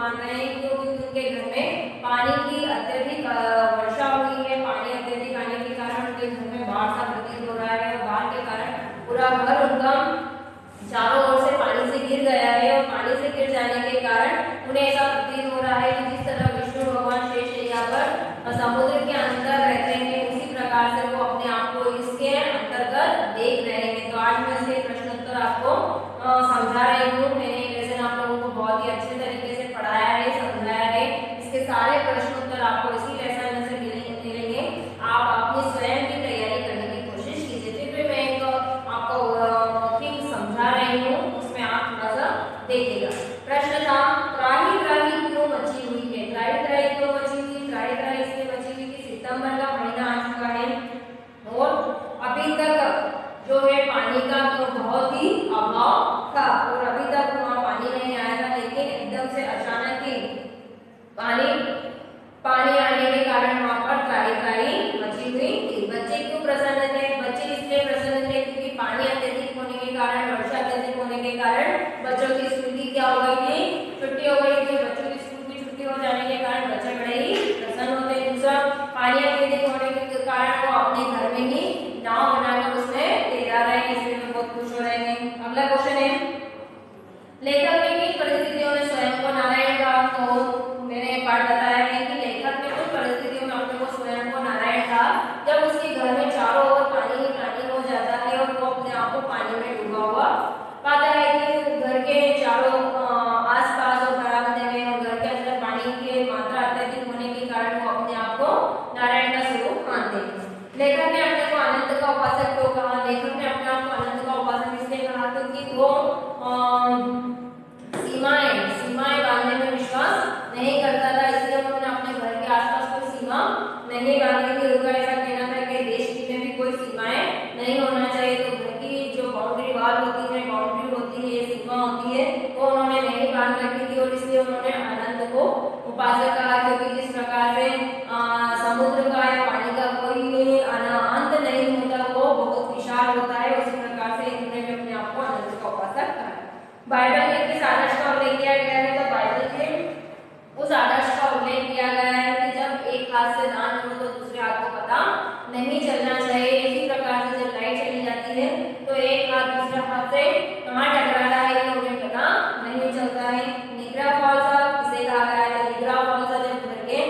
मान रहे हैं क्योंकि उनके घर में पानी की अत्यधिक वर्षा हुई है। पानी अत्यधिक आने के कारण उनके घर में बाढ़ सा प्रतीत हो रहा है और बाढ़ के कारण पूरा घर उनका चारों ओर से पानी से घिर गया है और पानी से घिर जाने के कारण उन्हें ऐसा प्रतीत हो रहा है कि जिस तरह विष्णु भगवान शेषशय्या पर समुद्र के अंदर रहते हैं उसी प्रकार से वो अपने आप को इसके अंतर्गत देख रहे हैं। तो आज मैं इसके प्रश्नोत्तर आपको समझा रही हूँ। मैंने ये लेसन आप लोगों को बहुत ही अच्छे तरीके से पढ़ाया है, समझाया है। इसके सारे प्रश्नोत्तर आपको इसी लेसन में से मिलेंगे। आप अपनी स्वयं की तैयारी करने की कोशिश कीजिए। फिर भी मैं आपको ठीक समझा रही हूँ, उसमें आप थोड़ा सा देखिएगा। प्रश्न था त्राही त्राही क्यों मची हुई है। त्राही त्राही क्यों मची हुई? त्राही त्राही इसलिए मची हुई कि सितंबर का महीना आ चुका है और अभी तक जो है पानी का तो बहुत ही अभाव था और अभी तक वहाँ पानी नहीं आया था, लेकिन एकदम से अचानक ही पानी आने के कारण वहाँ पर त्राही त्राही मची हुई थी। बच्चे क्यों प्रसन्न थे? बच्चे इसलिए प्रसन्न थे क्योंकि पानी अत्यधिक होने के कारण, वर्षा अत्यधिक होने के कारण बच्चों की स्कूल की क्या हो गई थी? छुट्टी हो गई थी। बच्चों की स्कूल की छुट्टी हो जाने के कारण बच्चे बड़े ही प्रसन्न होते हैं। दूसरा, पानी अत्यधिक होने के कारण वो अपने घर में ही नाव बनाकर उसमें तैरा रहे हैं, इसलिए वो बहुत खुश हो रहे हैं। अगला क्वेश्चन है लेखक ने किन परिस्थितियों में स्वयं को नारायण कहा? तो मैंने पाठ बताया है कि लेखक ने उन परिस्थितियों में अपने को स्वयं को नारायण कहा जब उसके घर में चारों ओर पानी ही पानी हो जाता है और वो अपने आप को पानी में डूबा हुआ पाता है कि घर के चारों आसपास और बरामदे में और घर के अंदर पानी की मात्रा अत्यधिक होने के कारण वो अपने आप को नारायण का स्वरूप मानते हैं। लेखक ने अपने को अनंत का उपासक क्यों कहा? लेखक ने अपने आप को अनंत का उपासक इसलिए कहा क्योंकि वो सीमाएं बांधने में विश्वास नहीं करता था, इसलिए उन्होंने अपने घर के आसपास कोई सीमा नहीं बांधी थी। उनका ऐसा कहना था कि देश में भी कोई सीमाएं नहीं होना चाहिए। तो घर की जो बाउंड्री वाल होती है, बाउंड्री होती है, सीमा होती है, वो उन्होंने नहीं बांध रखी थी और इसलिए उन्होंने अनंत को उपासक कहा क्योंकि जिस प्रकार से समुद्र का या पानी का कोई अंत नहीं होता, वो बहुत विशाल होता है, उसी प्रकार से इन्होंने भी अपने आप को अनंत का उपासक कहा। बाइबल में किस आदर्श का उल्लेख किया गया है? तो बाइबल में उस आदर्श का उल्लेख किया गया है कि जब एक हाथ से दान करो तो दूसरे हाथ को पता नहीं चलना चाहिए। इसी प्रकार से जब लाइट चली जाती है तो एक हाथ दूसरे हाथ से कहाँ टकराता है ये उन्हें पता नहीं चलता है। निग्रा फॉल्स किसे कहा गया है? निग्रा फॉल्स जब घर के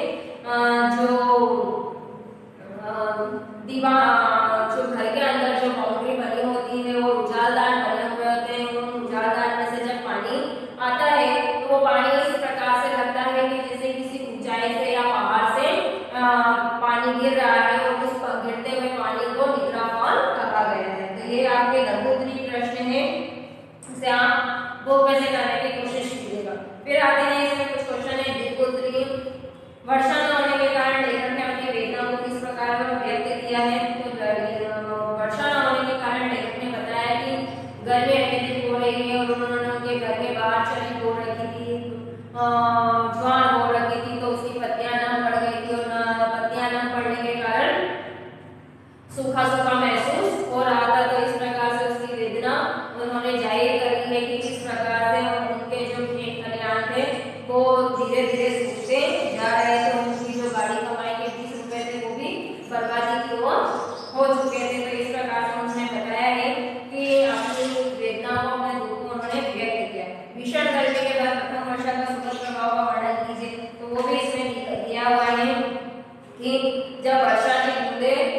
जो घर के अंदर जो बाउंड्री बनी होती है वो उजालदार बने हुए होते हैं, उन उजालदार में से जब पानी आता है तो वो पानी इस प्रकार से लगता है कि जैसे किसी ऊंचाई से या पहाड़ से पानी गिर रहा है और उस गिरते हुए पानी को निग्रा फॉल कहा गया है। तो ये आपके लघुत्तरीय प्रश्न है, इसे आप वो कैसे करने की कोशिश कीजिएगा। फिर आते हैं इसमें कुछ क्वेश्चन है दीर्घोत्तरीय। वर्षा न होने के कारण लेखक ने अपनी वेदना को किस प्रकार व्यक्त किया है? तो वर्षा न होने के कारण लेखक ने बताया कि गर्मी अत्यधिक हो रही है और उन्होंने उनके घर के बाहर चली हो रखी थी, ज्वार हो रखी थी, तो उसकी पत्तियां नम पड़ गई थी और पत्तियां नम पड़ने के कारण सूखा सूखा महसूस हो रहा था। तो इस प्रकार से उसकी वेदना उन्होंने जाहिर करी है कि किस प्रकार से उनके जो खेत खलिहान थे वो धीरे धीरे सूखते जा रहे थे। उनकी जो गाड़ी कमाई के 20 रुपए थे वो भी बर्बादी की ओर हो चुके थे। तो इस प्रकार से उन्होंने बताया है कि अपनी वेदना को, अपने दुख को उन्होंने व्यक्त किया। भीषण गर्मी के बाद प्रथम वर्षा का सुखद प्रभाव का वर्णन कीजिए। तो वो भी इसमें दिया हुआ है कि जब वर्षा की बूंदें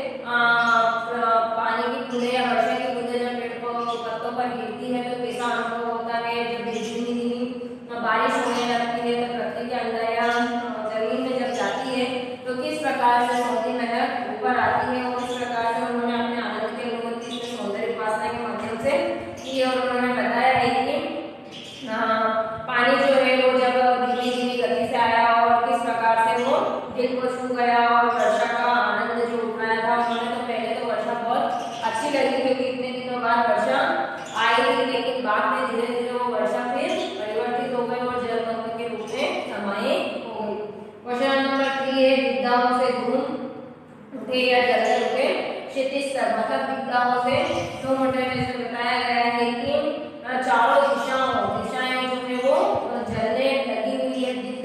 पानी की बूंदें या वर्षा की बूंदें जब पेड़ पत्तों पर गिरती है तो कैसा अनुभव होता है? जब धीमी धीमी बारिश होने लगती है तो पृथ्वी के अंदर या जमीन में जब जाती है तो किस प्रकार से सौंदर्य महक ऊपर आती है और इस प्रकार से उन्होंने अपने आनंद की अनुभूति इसमें सौंदर्य उपासना के माध्यम से की और उन्होंने बताया है कि पानी जो है वो जब धीमी धीमी गति से आया और किस प्रकार से वो दिल को छू गया और वर्षा का आनंद जो उठाया था। उन्होंने तो पहले तो वर्षा बहुत अच्छी लगी क्योंकि इतने दिनों बाद वर्षा आई थी, लेकिन बाद में धीरे धीरे वो वर्षा फिर परिवर्तित हो गई और जल तत्व के रूप में समाहित हो गई। क्वेश्चन नंबर 3 है विद्याओं से धूम उठे या जलने उठे क्षितिज तक। मतलब विद्याओं से धूम उठे में इसमें बताया गया है कि चारों दिशाएं जो है वो जलने लगी हुई है,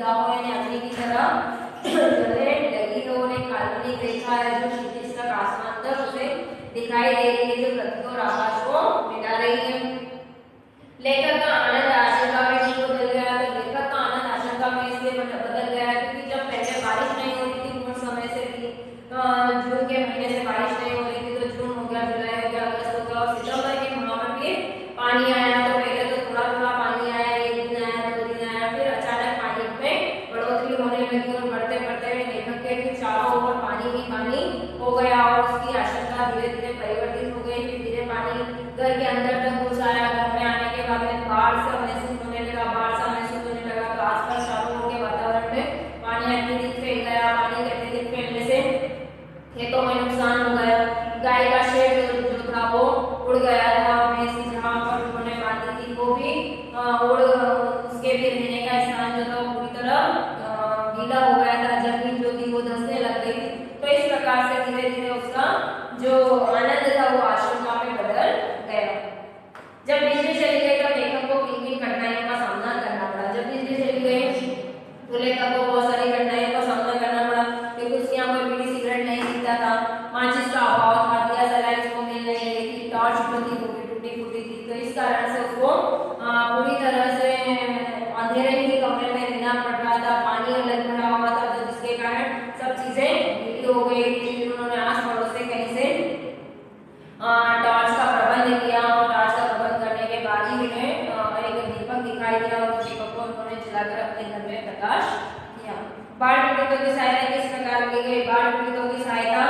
मालिनी हो गया और उसकी आशंका धीरे धीरे परिवर्तित हो गई। फिर धीरे पानी घर के अंदर तक घुस आया। घर में आने के बाद में बाढ़ सा महसूस होने लगा। बाढ़ सा महसूस होने लगा तो आसपास चारों ओर के वातावरण में पानी अत्यधिक फैल गया। पानी के अत्यधिक फैलने से खेतों में नुकसान हो गया। गाय का शेड जो था वो उड़ गया था। भैंस जहाँ पर उन्होंने बांधी थी वो भी उसके भी रहने का स्थान जो था वो पूरी तरह गीला हो गया था। जमीन जो थी वो धंसने लग गई। तो इस प्रकार से धीरे धीरे उसका जो आनंद था वो आशंका में बदल गया। जब बिजली चली गई तो लेखक को किन किन कठिनाइयों का सामना करना पड़ा। जब बिजली चली गई तो लेखक को बहुत सारी कठिनाइयों का सामना करना पड़ा, क्योंकि उसकी यहाँ पर बीड़ी सिगरेट नहीं दिखता था, माचिस का अभाव था, दिया जलाई उसको मिल नहीं रही थी, टॉर्च जो थी वो भी टूटी फूटी थी। तो इस कारण से उसको पूरी तरह से अंधेरे ही कमरे में रहना पड़ रहा था। पानी अलग भरा हुआ था तो जिसके कारण सब चीजें गीली हो गई थी। फिर उन्होंने आस पड़ोस से कहीं से टॉर्च का प्रबंध किया और टॉर्च का प्रबंध करने के बाद ही उन्हें एक दीपक दिखाई दिया और उस दीपक को उन्होंने जलाकर अपने घर में प्रकाश किया। बाढ़ पीड़ितों की सहायता किस प्रकार की गई। बाढ़ पीड़ितों की सहायता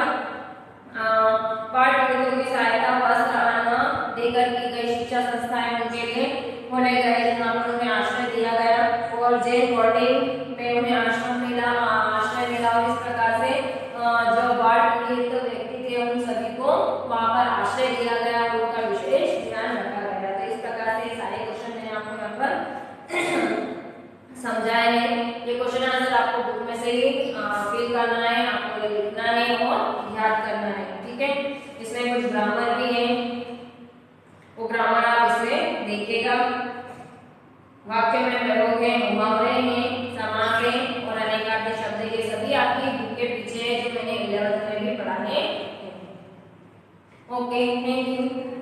वस्त्र अन्न देकर की गई। शिक्षा संस्थाएं उनके लिए खोले गए जहाँ पर उन्हें आश्रय दिया गया और जेल बोर्डिंग में उन्हें आश्रय मिला और इस प्रकार से जो बाढ़ पीड़ित व्यक्ति थे उन सभी को वहाँ पर आश्रय दिया गया और उनका विशेष ध्यान रखा गया। तो इस प्रकार से सारे क्वेश्चन मैंने आपको यहाँ पर समझाए हैं। ये क्वेश्चन आंसर आपको बुक में से ही फिल करना है, आपको ये लिखना है और याद करना है, ठीक है। इसमें कुछ ग्रामर भी है, वो ग्रामर आप इसमें देखिएगा। वाक्य में प्रयोग है, मुहावरे हैं, समास है और अनेकार्थी शब्द, ये सभी आपकी बुक के पीछे है जो मैंने 11th में भी पढ़ाए हैं। Okay, thank you.